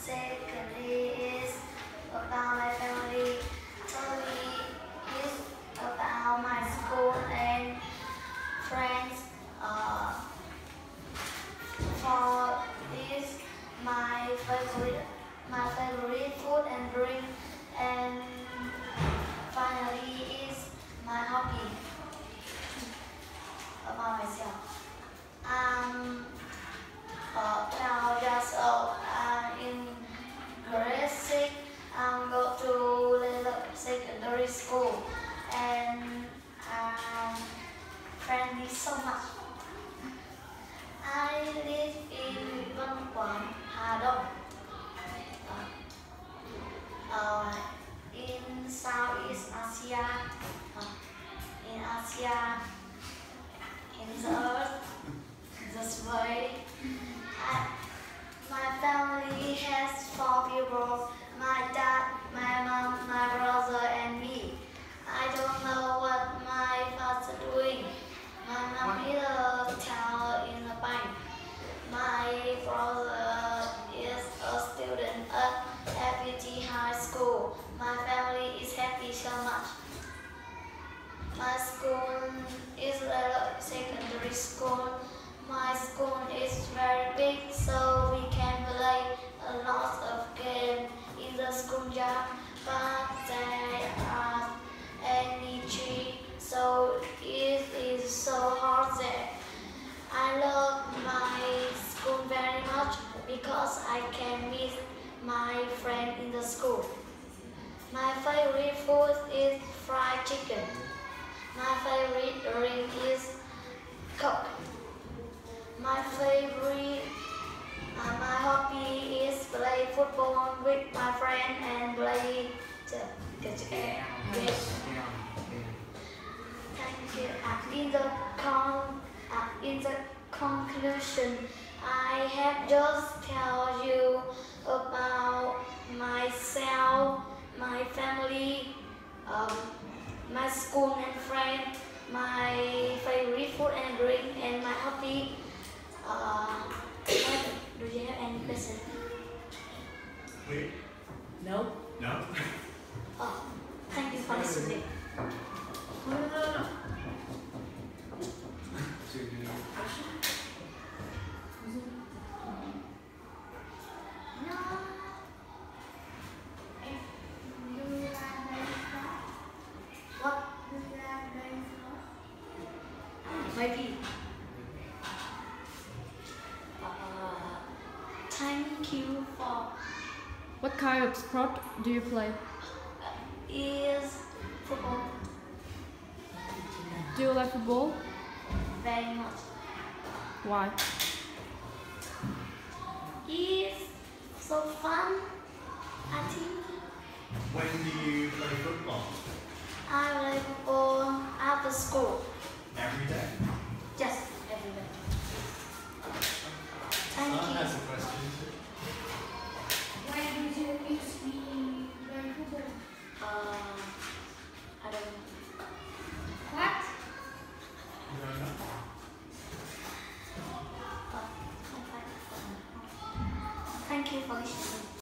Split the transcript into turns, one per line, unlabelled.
Secondly is about my family. Thirdly is about my school and friends. Fourth is my favorite food and drink. And finally is my hobby. About myself. Now just in grade 6, go to the secondary school and friendly so much. I live in Văn Quảng, Hà Đông. In Southeast Asia, in Asia, in the earth, this way. My family has 4 people, my dad, my mom, my brother and me. I don't know what my father doing. My mom is a teller in a bank. My brother is a student at FUT High School. My family is happy so much. My school is a secondary school. My school is very big, so we can play a lot of games in the school yard, but there are any trees, so it is so hot there. I love my school very much because I can meet my friend in the school. My favorite food is fried chicken. My favorite drink is Coke. My hobby is play football with my friend and play game. Thank you. In the conclusion, I have just tell you about myself, my family, my school and friends, my favorite food and drink, and my hobby. Do you have any question?
Wait.
No.
No?
Oh, thank you for listening.
No.
What? Maybe. Thank you for.
What kind of sport do you play?
Is football
Do you like football?
very much.
Why?
It's so fun, I think.
When do you play football?
I play football after school.
Every day?
Just every day. Thank
Someone
you.
has a question too.
Why did you use me very football?
I don't know.
What?
You don't know?
Thank you for listening.